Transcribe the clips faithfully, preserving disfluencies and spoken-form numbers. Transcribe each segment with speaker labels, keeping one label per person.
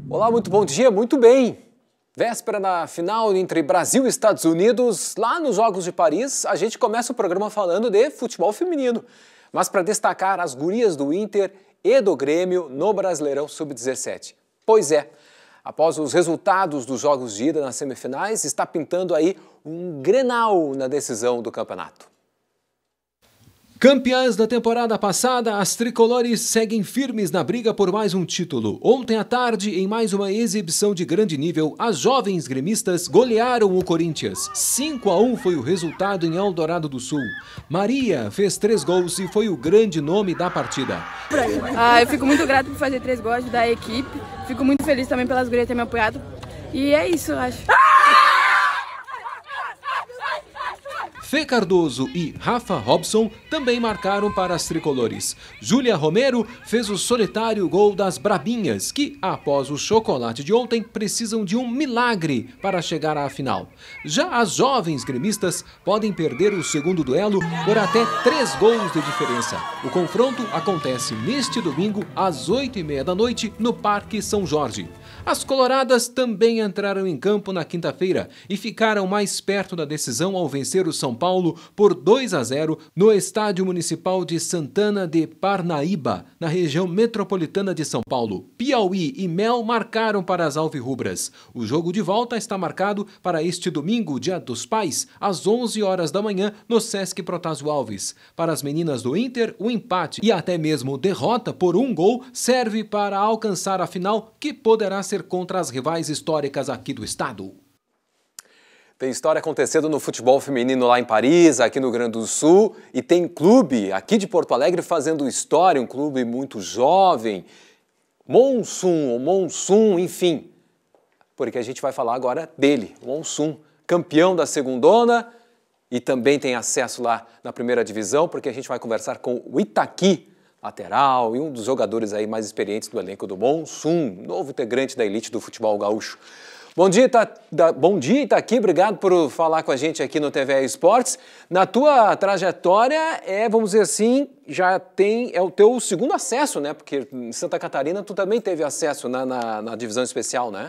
Speaker 1: Olá, muito bom dia, muito bem. Véspera da final entre Brasil e Estados Unidos, lá nos Jogos de Paris, a gente começa o programa falando de futebol feminino. Mas para destacar as gurias do Inter e do Grêmio no Brasileirão sub dezessete. Pois é, após os resultados dos jogos de ida nas semifinais, está pintando aí um Grenal na decisão do campeonato.
Speaker 2: Campeãs da temporada passada, as tricolores seguem firmes na briga por mais um título. Ontem à tarde, em mais uma exibição de grande nível, as jovens gremistas golearam o Corinthians. cinco a um foi o resultado em Eldorado do Sul. Maria fez três gols e foi o grande nome da partida.
Speaker 3: Ah, eu fico muito grata por fazer três gols, ajudar a equipe. Fico muito feliz também pelas gurias terem me apoiado. E é isso, eu acho.
Speaker 2: Fê Cardoso e Rafa Robson também marcaram para as tricolores. Júlia Romero fez o solitário gol das Brabinhas, que, após o chocolate de ontem, precisam de um milagre para chegar à final. Já as jovens gremistas podem perder o segundo duelo por até três gols de diferença. O confronto acontece neste domingo, às oito e meia da noite, no Parque São Jorge. As coloradas também entraram em campo na quinta-feira e ficaram mais perto da decisão ao vencer o São Paulo por dois a zero no Estádio Municipal de Santana de Parnaíba, na região metropolitana de São Paulo. Piauí e Mel marcaram para as alvirrubras. O jogo de volta está marcado para este domingo, Dia dos Pais, às onze horas da manhã, no Sesc Protásio Alves. Para as meninas do Inter, o empate e até mesmo derrota por um gol serve para alcançar a final, que poderá ser contra as rivais históricas aqui do estado.
Speaker 1: Tem história acontecendo no futebol feminino lá em Paris, aqui no Rio Grande do Sul, e tem clube aqui de Porto Alegre fazendo história, um clube muito jovem, Monsun, ou Monsun, enfim, porque a gente vai falar agora dele, Monsun, campeão da segundona, e também tem acesso lá na primeira divisão, porque a gente vai conversar com o Itaqui, lateral, e um dos jogadores aí mais experientes do elenco do Monsun, novo integrante da elite do futebol gaúcho. Bom dia, Ita... Bom dia, Itaqui, obrigado por falar com a gente aqui no T V E Esportes. Na tua trajetória, é, vamos dizer assim, já tem, é o teu segundo acesso, né? Porque em Santa Catarina tu também teve acesso na, na, na divisão especial, né?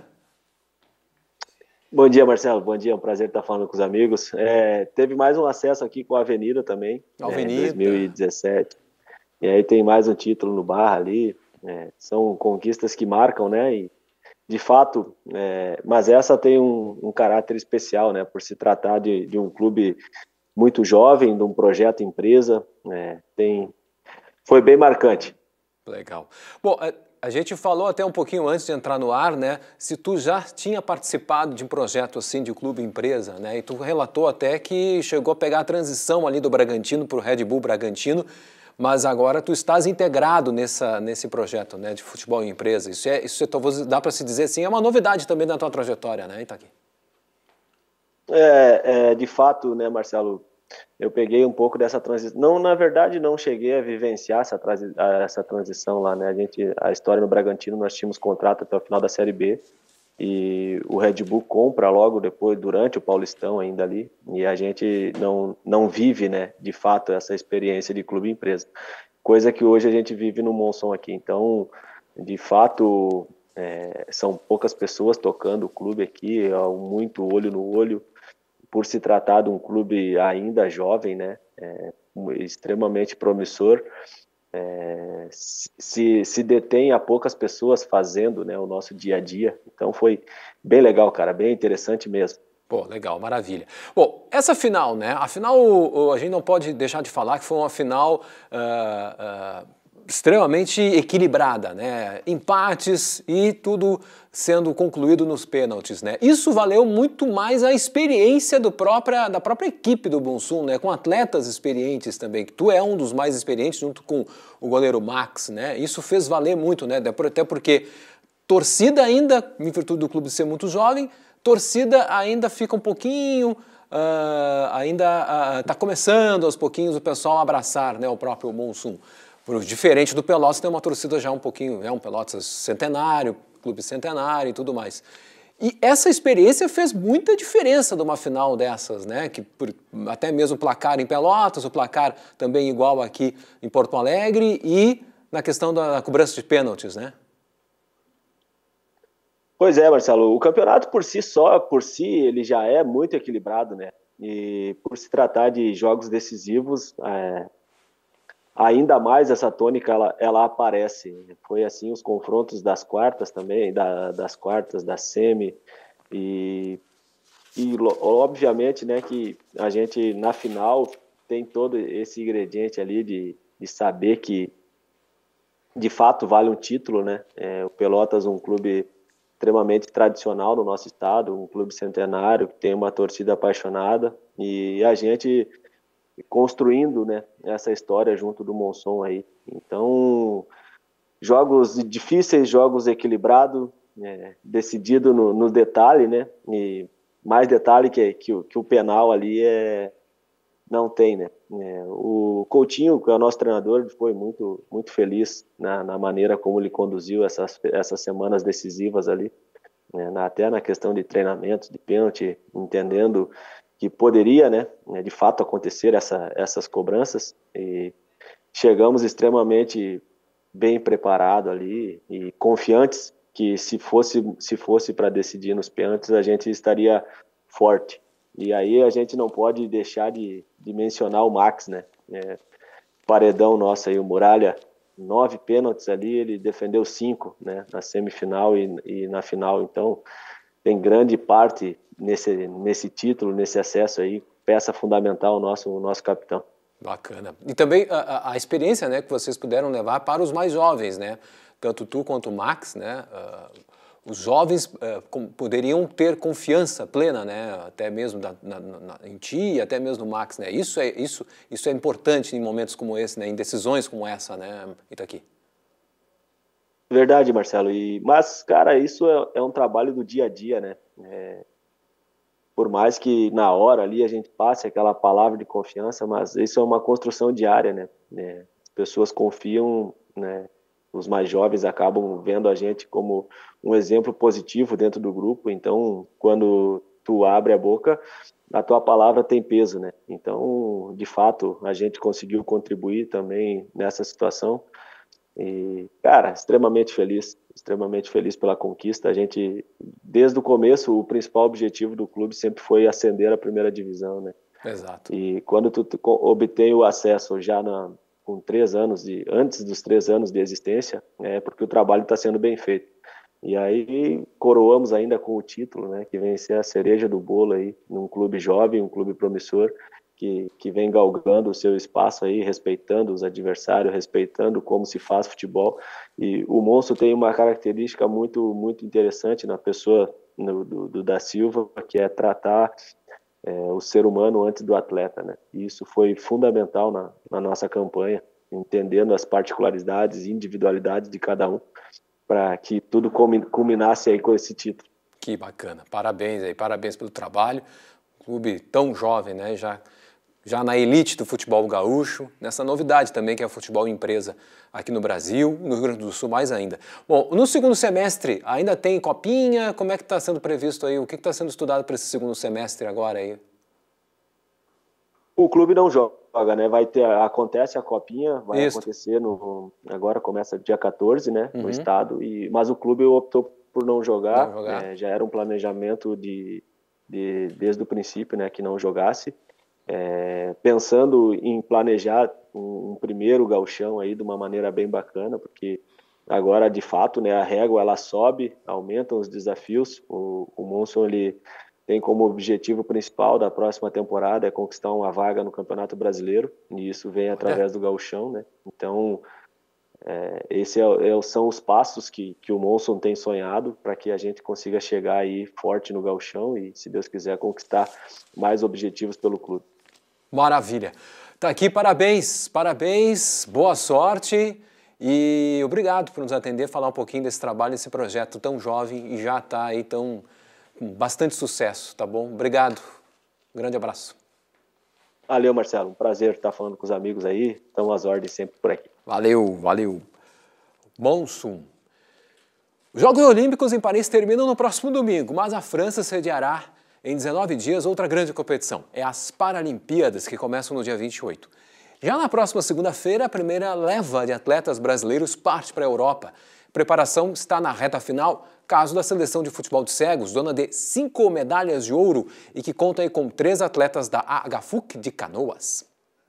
Speaker 4: Bom dia, Marcelo. Bom dia, é um prazer estar falando com os amigos. É, teve mais um acesso aqui com a Avenida também,
Speaker 1: Avenida.
Speaker 4: É, em dois mil e dezessete. E aí tem mais um título no Barra ali, é, são conquistas que marcam, né, e de fato, é, mas essa tem um, um caráter especial, né, por se tratar de, de um clube muito jovem, de um projeto empresa, é, tem, foi bem marcante.
Speaker 1: Legal. Bom, a gente falou até um pouquinho antes de entrar no ar, né, se tu já tinha participado de um projeto assim de clube empresa, né, e tu relatou até que chegou a pegar a transição ali do Bragantino para o Red Bull Bragantino, mas agora tu estás integrado nessa, nesse projeto, né, de futebol em empresa. Isso, é, isso talvez dá para se dizer assim, é uma novidade também na tua trajetória, né, Itaqui?
Speaker 4: É, é, de fato, né, Marcelo, eu peguei um pouco dessa transição. Não, na verdade, não cheguei a vivenciar essa, transi essa transição lá, né? A gente, a história no Bragantino, nós tínhamos contrato até o final da Série B. E o Red Bull compra logo depois, durante o Paulistão ainda ali, e a gente não, não vive, né, de fato, essa experiência de clube empresa, coisa que hoje a gente vive no Monsun aqui. Então, de fato, é, são poucas pessoas tocando o clube aqui, é muito olho no olho, por se tratar de um clube ainda jovem, né, é, extremamente promissor. É, se, se detém a poucas pessoas fazendo, né, o nosso dia a dia. Então foi bem legal, cara, bem interessante mesmo.
Speaker 1: Pô, legal, maravilha. Bom, essa final, né, a final, a gente não pode deixar de falar que foi uma final uh, uh, extremamente equilibrada, né, empates e tudo sendo concluído nos pênaltis, né. Isso valeu muito mais a experiência do própria, da própria equipe do Monsun, né, com atletas experientes também, que tu é um dos mais experientes junto com o goleiro Max, né, isso fez valer muito, né, até porque torcida ainda, em virtude do clube ser muito jovem, torcida ainda fica um pouquinho, uh, ainda está uh, começando aos pouquinhos o pessoal a abraçar, né, o próprio Monsun. Diferente do Pelotas, tem uma torcida já um pouquinho, é um Pelotas centenário, clube centenário e tudo mais. E essa experiência fez muita diferença de uma final dessas, né? Que por, até mesmo o placar em Pelotas, o placar também igual aqui em Porto Alegre e na questão da cobrança de pênaltis, né?
Speaker 4: Pois é, Marcelo, o campeonato por si só, por si, ele já é muito equilibrado, né? E por se tratar de jogos decisivos, é, ainda mais essa tônica ela, ela aparece. Foi assim os confrontos das quartas também, da, das quartas, da semi, e, e obviamente, né, que a gente na final tem todo esse ingrediente ali de, de saber que de fato vale um título, né? É, o Pelotas, um clube extremamente tradicional no nosso estado, um clube centenário que tem uma torcida apaixonada, e a gente construindo, né, essa história junto do Monson aí. Então, jogos difíceis, jogos equilibrados, é, decidido no, no detalhe, né? E mais detalhe que, que, que o penal ali é não tem, né? É, o Coutinho, que é o nosso treinador, foi muito, muito feliz na, na maneira como ele conduziu essas, essas semanas decisivas ali, né? Na, até na questão de treinamento, de pênalti, entendendo que poderia, né, de fato acontecer essa, essas cobranças, e chegamos extremamente bem preparados ali e confiantes que se fosse, se fosse para decidir nos pênaltis, a gente estaria forte. E aí a gente não pode deixar de, de mencionar o Max, né? É, paredão nosso aí, o Muralha, nove pênaltis ali, ele defendeu cinco, né? Na semifinal e, e na final. Então, tem grande parte nesse, nesse título, nesse acesso aí, peça fundamental, o nosso, o nosso capitão.
Speaker 1: Bacana. E também a, a experiência, né, que vocês puderam levar para os mais jovens, né? Tanto tu quanto o Max, né? Uh, os jovens uh, com, poderiam ter confiança plena, né? Até mesmo da, na, na, em ti e até mesmo no Max, né? Isso é, isso, isso é importante em momentos como esse, né? Em decisões como essa, né, Itaqui?
Speaker 4: Verdade, Marcelo. E, mas, cara, isso é, é um trabalho do dia a dia, né? É, por mais que na hora ali a gente passe aquela palavra de confiança, mas isso é uma construção diária, né? É, as pessoas confiam, né? Os mais jovens acabam vendo a gente como um exemplo positivo dentro do grupo, então quando tu abre a boca, a tua palavra tem peso, né? Então, de fato, a gente conseguiu contribuir também nessa situação e, cara, extremamente feliz, extremamente feliz pela conquista. A gente, desde o começo, o principal objetivo do clube sempre foi ascender a primeira divisão, né?
Speaker 1: Exato.
Speaker 4: E quando tu obtém o acesso já na com três anos, de, antes dos três anos de existência, é porque o trabalho está sendo bem feito. E aí coroamos ainda com o título, né, que vem a ser a cereja do bolo aí, num clube jovem, um clube promissor, que, que vem galgando o seu espaço aí, respeitando os adversários, respeitando como se faz futebol. E o Monstro tem uma característica muito, muito interessante na pessoa no, do, do da Silva, que é tratar É, o ser humano antes do atleta, né? E isso foi fundamental na, na nossa campanha, entendendo as particularidades e individualidades de cada um, para que tudo culminasse aí com esse título.
Speaker 1: Que bacana, parabéns aí, parabéns pelo trabalho, clube tão jovem, né? Já, já na elite do futebol gaúcho, nessa novidade também que é o futebol empresa aqui no Brasil, no Rio Grande do Sul mais ainda. Bom, no segundo semestre ainda tem copinha? Como é que está sendo previsto aí? O que está sendo estudado para esse segundo semestre agora aí?
Speaker 4: O clube não joga, né? Vai ter, acontece a copinha, vai
Speaker 1: Isso.
Speaker 4: acontecer no, agora começa dia quatorze, né?
Speaker 1: Uhum.
Speaker 4: No estado, e, mas o clube optou por não jogar,
Speaker 1: não jogar.
Speaker 4: É, já era um planejamento de, de, desde o princípio, né? Que não jogasse. É, pensando em planejar um, um primeiro gauchão aí de uma maneira bem bacana, porque agora de fato, né, a régua ela sobe, aumentam os desafios. O, o Monson ele tem como objetivo principal da próxima temporada é conquistar uma vaga no Campeonato Brasileiro, e isso vem através é. do gauchão, né? Então é, esses é, são os passos que, que o Monson tem sonhado para que a gente consiga chegar aí forte no gauchão e, se Deus quiser, conquistar mais objetivos pelo clube.
Speaker 1: Maravilha. Tá aqui, parabéns, parabéns, boa sorte e obrigado por nos atender, falar um pouquinho desse trabalho, desse projeto tão jovem e já está aí tão, com bastante sucesso, tá bom? Obrigado, um grande abraço.
Speaker 4: Valeu, Marcelo, um prazer estar falando com os amigos aí, estão às ordens sempre por aqui.
Speaker 1: Valeu, valeu. Monson. Os Jogos Olímpicos em Paris terminam no próximo domingo, mas a França sediará em dezenove dias, outra grande competição é as Paralimpíadas, que começam no dia vinte e oito. Já na próxima segunda-feira, a primeira leva de atletas brasileiros parte para a Europa, preparação está na reta final. Caso da seleção de futebol de cegos, dona de cinco medalhas de ouro e que conta aí com três atletas da A H F U C de Canoas.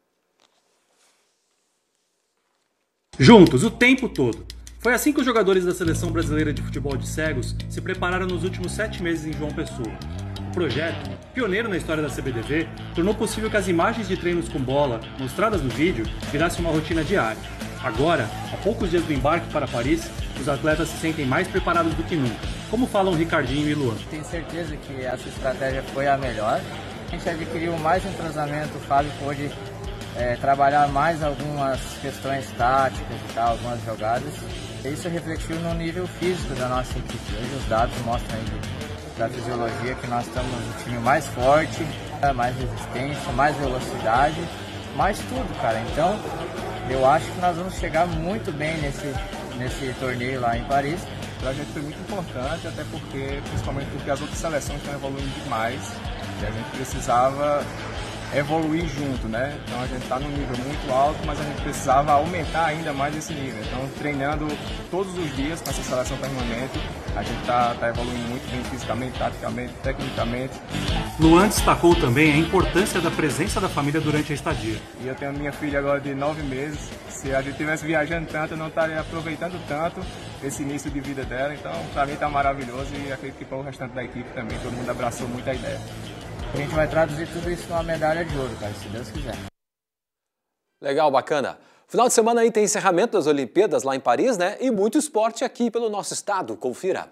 Speaker 5: Juntos, o tempo todo. Foi assim que os jogadores da Seleção Brasileira de Futebol de Cegos se prepararam nos últimos sete meses em João Pessoa. O projeto, pioneiro na história da C B D V, tornou possível que as imagens de treinos com bola, mostradas no vídeo, virassem uma rotina diária. Agora, a poucos dias do embarque para Paris, os atletas se sentem mais preparados do que nunca, como falam Ricardinho e Luan.
Speaker 6: Tenho certeza que essa estratégia foi a melhor. A gente adquiriu mais entrosamento, o Fábio pôde é, trabalhar mais algumas questões táticas e tal, algumas jogadas. Isso refletiu no nível físico da nossa equipe. Hoje os dados mostram aí da fisiologia que nós estamos um time mais forte, mais resistência, mais velocidade, mais tudo, cara. Então, eu acho que nós vamos chegar muito bem nesse, nesse torneio lá em Paris.
Speaker 7: O projeto foi muito importante, até porque, principalmente porque as outras seleções estão evoluindo demais e a gente precisava evoluir junto, né? Então a gente está num nível muito alto, mas a gente precisava aumentar ainda mais esse nível. Então, treinando todos os dias com essa seleção permanente, a gente está tá evoluindo muito bem fisicamente, taticamente, tecnicamente.
Speaker 5: Luan destacou também a importância da presença da família durante a estadia.
Speaker 7: E eu tenho minha filha agora de nove meses. Se a gente estivesse viajando tanto, eu não estaria aproveitando tanto esse início de vida dela. Então, para mim está maravilhoso e acredito que para o restante da equipe também. Todo mundo abraçou muito a ideia.
Speaker 6: A gente vai traduzir tudo isso numa medalha de ouro, cara, se Deus quiser.
Speaker 1: Legal, bacana. Final de semana aí tem encerramento das Olimpíadas lá em Paris, né? E muito esporte aqui pelo nosso estado. Confira.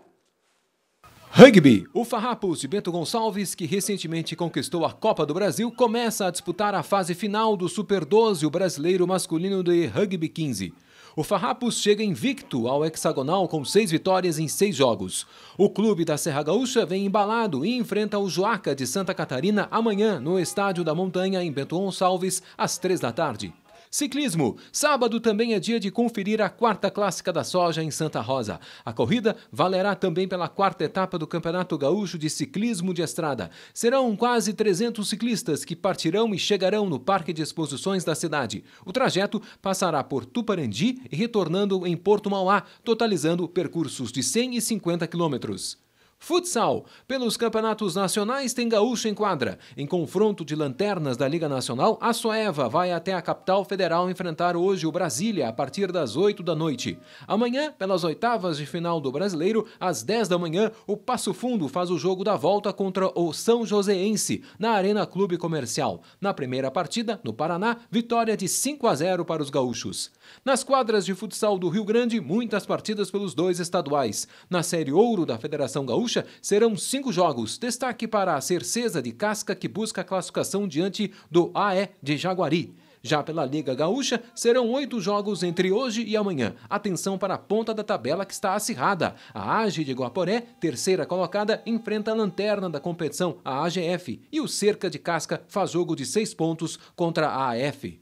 Speaker 2: Rugby. O Farrapos de Bento Gonçalves, que recentemente conquistou a Copa do Brasil, começa a disputar a fase final do Super doze, o brasileiro masculino de Rugby quinze. O Farrapos chega invicto ao hexagonal com seis vitórias em seis jogos. O clube da Serra Gaúcha vem embalado e enfrenta o Joaca de Santa Catarina amanhã no Estádio da Montanha, em Bento Gonçalves, às três da tarde. Ciclismo. Sábado também é dia de conferir a quarta clássica da soja em Santa Rosa. A corrida valerá também pela quarta etapa do Campeonato Gaúcho de Ciclismo de Estrada. Serão quase trezentos ciclistas que partirão e chegarão no Parque de Exposições da cidade. O trajeto passará por Tuparandi e retornando em Porto Mauá, totalizando percursos de cento e cinquenta quilômetros. Futsal. Pelos campeonatos nacionais tem Gaúcho em quadra. Em confronto de lanternas da Liga Nacional, a Soeva vai até a capital federal enfrentar hoje o Brasília a partir das oito da noite. Amanhã, pelas oitavas de final do Brasileiro, às dez da manhã, o Passo Fundo faz o jogo da volta contra o São Joséense, na Arena Clube Comercial. Na primeira partida, no Paraná, vitória de cinco a zero para os gaúchos. Nas quadras de futsal do Rio Grande, muitas partidas pelos dois estaduais. Na Série Ouro da Federação Gaúcha, serão cinco jogos. Destaque para a Cercesa de Casca, que busca a classificação diante do A E de Jaguari. Já pela Liga Gaúcha, serão oito jogos entre hoje e amanhã. Atenção para a ponta da tabela que está acirrada. A A G de Guaporé, terceira colocada, enfrenta a lanterna da competição, a A G F. E o Cerca de Casca faz jogo de seis pontos contra a A F.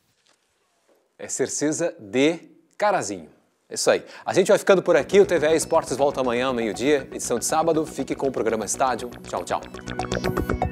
Speaker 1: É Cercesa de Carazinho. É isso aí. A gente vai ficando por aqui. O T V E Esportes volta amanhã, meio-dia, edição de sábado. Fique com o programa Estádio. Tchau, tchau.